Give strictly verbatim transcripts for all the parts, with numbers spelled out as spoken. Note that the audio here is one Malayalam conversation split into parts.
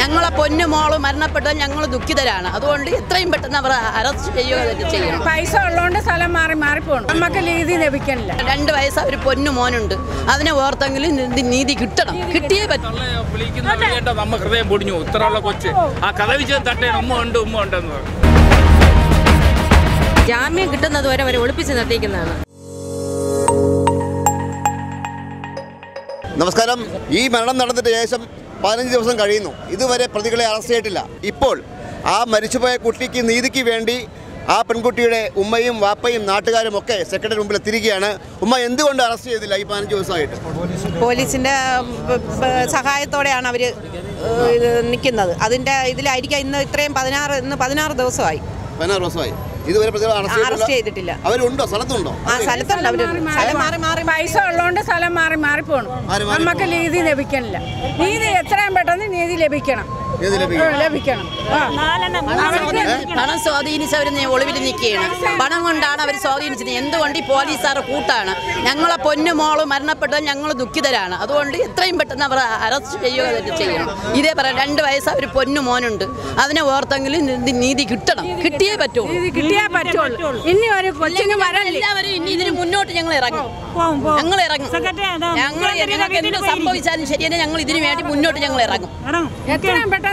ഞങ്ങളെ പൊന്നു മോള് മരണപ്പെട്ടത് ഞങ്ങൾ ദുഃഖിതരാണ്. അതുകൊണ്ട് എത്രയും പെട്ടെന്ന് അവർ അറസ്റ്റ് ചെയ്യുക ചെയ്യണം. പൈസ ഉള്ളതുകൊണ്ട് സ്ഥലം മാറി മാറിപ്പോണം. നമുക്ക് നീതി ലഭിക്കണില്ല. രണ്ട് വയസ്സ് ഒരു പൊന്നു മോനുണ്ട്. അതിനെ ഓർത്തെങ്കിലും നീതി കിട്ടണം. കിട്ടിയേ പറ്റും. നമ്മ ഹൃദയം പൊടിഞ്ഞു. ഇത്രയുള്ള കൊച്ച് ആ കഥ വിജയം തട്ടേണ്. ഉമ്മ ഉണ്ട് ഉമ്മ ഉണ്ടെന്ന് പറഞ്ഞു. ജാമ്യം കിട്ടുന്നത് വരെ അവരെ ഒളിപ്പിച്ച് നിർത്തിക്കുന്നതാണ്. നമസ്കാരം. ഈ മരണം നടന്നിട്ട് ശേഷം പതിനഞ്ച് ദിവസം കഴിയുന്നു. ഇതുവരെ പ്രതികളെ അറസ്റ്റ് ചെയ്തിട്ടില്ല. ഇപ്പോൾ ആ മരിച്ചുപോയ കുട്ടിക്ക് നീതിക്ക് വേണ്ടി ആ പെൺകുട്ടിയുടെ ഉമ്മയും വാപ്പയും നാട്ടുകാരും ഒക്കെ സെക്രട്ടറി മുമ്പിൽ എത്തിയിരിക്കുകയാണ്. ഉമ്മ എന്തുകൊണ്ട് അറസ്റ്റ് ചെയ്തില്ല ഈ പതിനഞ്ച് ദിവസമായിട്ട്? പോലീസിൻ്റെ സഹായത്തോടെയാണ് അവർ നിൽക്കുന്നത്. അതിൻ്റെ ഇതിലായിരിക്കാം ഇന്ന് ഇത്രയും പതിനാറ് ഇന്ന് പതിനാറ് ദിവസമായി പതിനാറ് ദിവസമായി ഇതുവരെ പ്രതികളെ അറസ്റ്റ് ചെയ്തിട്ടില്ല. അവരുണ്ടോ? സ്ഥലത്തുണ്ടോ? ആ സ്ഥലത്തുണ്ട്. അവർ സ്ഥലം മാറി മാറി പൈസ ഉള്ളതുകൊണ്ട് സ്ഥലം മാറി മാറിപ്പോണം. നമുക്ക് നീതി ലഭിക്കണില്ല. നീതി എത്രയും പെട്ടെന്ന് നീതി ലഭിക്കണം ലഭിക്കണം പണം സ്വാധീനിച്ചവർ ഒളിവിൽ നിൽക്കുകയാണ്. പണം കൊണ്ടാണ് അവർ സ്വാധീനിച്ചത്. എന്തുകൊണ്ട് ഈ പോലീസുകാരുടെ കൂട്ടാണ്. ഞങ്ങളെ പൊന്നു മോള് മരണപ്പെട്ടത് ഞങ്ങൾ ദുഃഖിതരാണ്. അതുകൊണ്ട് എത്രയും പെട്ടെന്ന് അവർ അറസ്റ്റ് ചെയ്യുക ചെയ്യണം. ഇതേ പറയാം. രണ്ട് വയസ്സ് ഒരു പൊന്നു മോനുണ്ട്. അതിനെ ഓർത്തെങ്കിലും നീതി കിട്ടണം. കിട്ടിയേ പറ്റുള്ളൂ. കിട്ടിയേ പറ്റുള്ളൂ. ഇനി ഒരു കൊച്ചിന് എല്ലാവരും ഇനി ഇതിന് മുന്നോട്ട് ഞങ്ങൾ ഇറങ്ങും. ഞങ്ങൾ ഇറങ്ങും. ഞങ്ങൾ ഞങ്ങൾക്ക് എന്ത് സംഭവിച്ചാലും ശരി തന്നെ ഞങ്ങൾ ഇതിനു വേണ്ടി മുന്നോട്ട് ഞങ്ങൾ ഇറങ്ങും. എത്രയും പെട്ടെന്ന്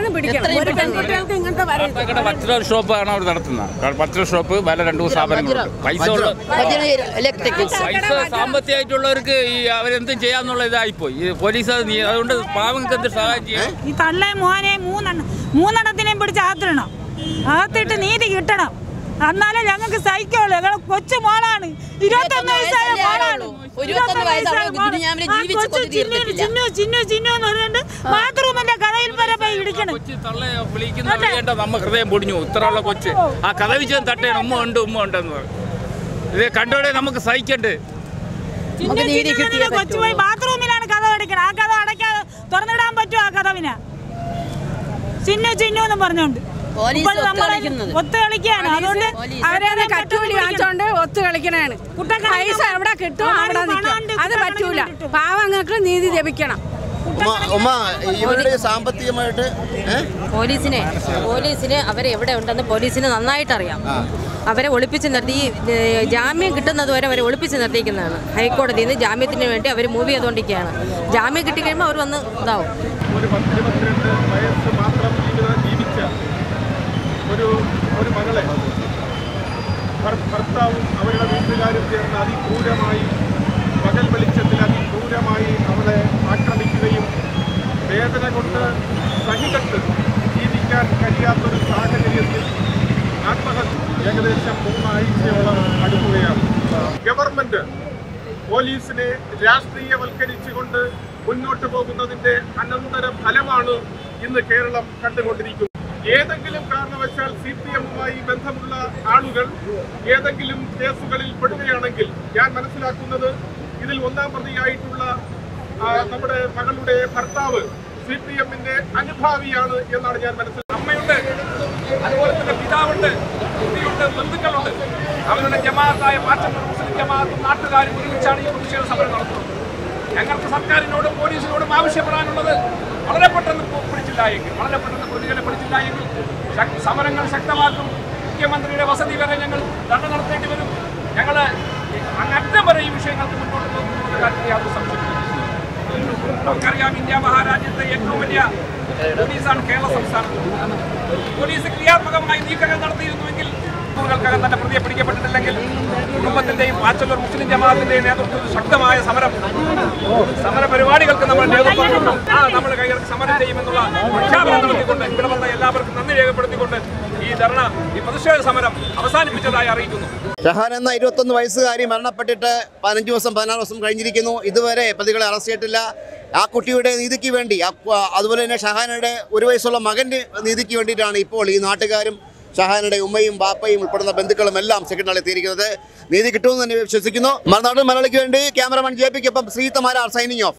പത്ര ഷോപ്പാണ് അവർ നടത്തുന്നത്. പത്ര ഷോപ്പ് പല രണ്ടു സ്ഥാപനങ്ങളുണ്ട്. പൈസ ഇലക്ട്രിക് പൈസ സാമ്പത്തികമായിട്ടുള്ളവർക്ക് ഈ അവരെന്തും ചെയ്യാന്നുള്ള ഇതായിപ്പോയി. ഈ പോലീസ് അതുകൊണ്ട് പാവങ്ങൾക്ക് എന്ത് സഹായം ചെയ്യാം? ഈ തള്ളേ മോനെ മൂന്നെണ്ണം മൂന്നെണ്ണത്തിനെയും പിടിച്ച് അകത്തിടണം. അകത്തിട്ട് നീതി കിട്ടണം. എന്നാലേ ഞങ്ങൾക്ക് സഹിക്കുള്ളൂ. ഞങ്ങൾ കൊച്ചു മോളാണ്. ഇരുപത്തൊന്ന് വയസ്സായ മോളാണ്. ചിന്നു ചിന്നു ചിന്നു എന്ന് പറഞ്ഞിട്ട് ബാത്റൂമിന്റെ കഥയിൽ വരെ പോയി ഇടിക്കണം. നമ്മ ഹൃദയം പൊടിഞ്ഞു. ഇത്രയുള്ള കൊച്ച് ആ കഥ വിജയം തട്ടേണ്. ഉമ്മ ഉണ്ട് ഉമ്മ ഉണ്ടെന്ന് പറഞ്ഞു. ഇത് കണ്ടോടെ നമുക്ക് സഹിക്കണ്ടേ? കൊച്ചു പോയി ബാത്റൂമിലാണ് കഥ അടയ്ക്കണം. ആ കഥ അടയ്ക്കാതെ തുറന്നിടാൻ പറ്റുമോ? ആ കഥവിന് ചിന്നു ചിന്നു എന്ന് പറഞ്ഞോണ്ട് ഒത്തു കളിക്കാണ്. അതുകൊണ്ട് അവരെ കട്ടുകൂലി വാങ്ങിച്ചോണ്ട് ഒത്തു കളിക്കണാണ്. പൈസ എവിടെ കിട്ടും അവിടെ നിൽക്കും. അത് പറ്റൂല. പാവങ്ങൾക്ക് നീതി ലഭിക്കണം. ഇവരുടെ സാമ്പത്തികമായിട്ട് പോലീസിനെ പോലീസിന് അവരെ എവിടെ ഉണ്ടെന്ന് പോലീസിന് നന്നായിട്ട് അറിയാം. അവരെ ഒളിപ്പിച്ച് നിർത്തി ജാമ്യം കിട്ടുന്നത് വരെ അവരെ ഒളിപ്പിച്ച് നിർത്തിക്കുന്നതാണ്. ഹൈക്കോടതിയിൽ നിന്ന് ജാമ്യത്തിന് വേണ്ടി അവർ മൂവ് ചെയ്തുകൊണ്ടിരിക്കുകയാണ്. ജാമ്യം കിട്ടിക്കഴിയുമ്പോൾ അവർ വന്ന് ഇതാവും. ഒരു ഒരു മകളെ ഭർത്താവും അവരുടെ വീട്ടുകാരും ചേർന്ന് അതിക്രൂരമായി പകൽ വെളിച്ചത്തിൽ അതിക്രൂരമായി അവളെ ആക്രമിക്കുകയും വേദന കൊണ്ട് സഹികെട്ട് ജീവിക്കാൻ കഴിയാത്തൊരു സാഹചര്യത്തിൽ ആത്മഹത്യ ഏകദേശം മൂന്നാഴ്ചയോളം അടുക്കുകയാണ്. ഗവൺമെന്റ് പോലീസിനെ രാഷ്ട്രീയവൽക്കരിച്ചുകൊണ്ട് മുന്നോട്ട് പോകുന്നതിന്റെ അനന്തര ഫലമാണ് ഇന്ന് കേരളം കണ്ടുകൊണ്ടിരിക്കുന്നത്. ഏതെങ്കിലും കാരണവശാൽ സി പി എമ്മുമായി ബന്ധമുള്ള ആളുകൾ ഏതെങ്കിലും കേസുകളിൽ പെടുകയാണെങ്കിൽ ഞാൻ മനസ്സിലാക്കുന്നത് ഇതിൽ ഒന്നാം പ്രതിയായിട്ടുള്ള നമ്മുടെ മകളുടെ ഭർത്താവ് സി പി എമ്മിന്റെ അനുഭാവിയാണ് എന്നാണ് ഞാൻ മനസ്സിലാക്കുന്നത്. അമ്മയുണ്ട്, അതുപോലെ തന്നെ പിതാവുണ്ട്, കുട്ടിയുണ്ട്, ബന്ധുക്കളുണ്ട്. അവരുടെ ജമാഅത്തായ പാർട്ടി മുസ്ലിം ജമാഅത്തും നാട്ടുകാരും ഒരുമിച്ചാണ് ഈ പ്രതിഷേധ സമരം നടത്തുന്നത്. ഞങ്ങൾക്ക് സർക്കാരിനോടും പോലീസിനോടും ആവശ്യപ്പെടാനുള്ളത് വളരെ പെട്ടെന്ന് പിടിച്ചില്ല എങ്കിൽ വളരെ പെട്ടെന്ന് പ്രതികളെ പിടിച്ചില്ല എങ്കിൽ സമരങ്ങൾ ശക്തമാക്കും. മുഖ്യമന്ത്രിയുടെ വസതി വരെ ഞങ്ങൾ ധർണ നടത്തേണ്ടി വരും. ഞങ്ങൾ അങ്ങറ്റം വരെ ഈ വിഷയങ്ങൾക്ക് മുന്നോട്ട് പോകുന്ന കാര്യത്തിൽ യാതൊരു സംശയമില്ല. നമുക്കറിയാം, ഇന്ത്യ മഹാരാജ്യത്തെ ഏറ്റവും വലിയ പോലീസാണ് കേരള സംസ്ഥാനത്ത്. പോലീസ് ക്രിയാത്മകമായി നീക്കങ്ങൾ നടത്തിയിരുന്നുവെങ്കിൽ ൾക്കകം തന്നെ പ്രതിയെ പിടിക്കപ്പെട്ടിട്ടില്ലെങ്കിൽ കുടുംബത്തിന്റെയും ബാച്ചലർ മുസ്ലിം ജമാഅത്തിന്റെയും നേതൃത്വത്തിൽ ശക്തമായ സമരം സമര പരിപാടികൾക്ക് നമ്മൾ നേതൃത്വം കൊടുക്കും. ആ നമ്മൾ കൈകൾക്ക് സമരം ചെയ്യുമെന്നുള്ള പ്രഖ്യാപനം നടത്തിക്കൊണ്ട് ഇവിടെ വന്ന എല്ലാവർക്കും നന്ദി രേഖപ്പെടുത്തിക്കൊണ്ട് ഈ ധർണ ഈ പ്രതിഷേധ സമരം അവസാനിപ്പിച്ചതായി അറിയിക്കുന്നു. ഷഹാൻ എന്ന ഇരുപത്തൊന്ന് വയസ്സുകാരി മരണപ്പെട്ടിട്ട് പതിനഞ്ച് ദിവസം പതിനാറ് ദിവസം കഴിഞ്ഞിരിക്കുന്നു. ഇതുവരെ പ്രതികളെ അറസ്റ്റ് ചെയ്തിട്ടില്ല. ആ കുട്ടിയുടെ നീതിക്ക് വേണ്ടി, അതുപോലെ തന്നെ ഷഹാനയുടെ ഒരു വയസ്സുള്ള മകൻ്റെ നീതിക്ക് വേണ്ടിയിട്ടാണ് ഇപ്പോൾ ഈ നാട്ടുകാരും ഷഹാനയുടെ ഉമ്മയും ബാപ്പയും ഉൾപ്പെടുന്ന ബന്ധുക്കളും എല്ലാം സെക്രട്ടറിയിൽ എത്തിയിരിക്കുന്നത്. നീതി കിട്ടുമെന്ന് തന്നെ വിശ്വസിക്കുന്നു. മറുനാടൻ മലയാളിക്ക് വേണ്ടി ക്യാമറമാൻ ജെ പിക്കൊപ്പം ശ്രീതമാരാർ സൈനിങ് ഓഫ്.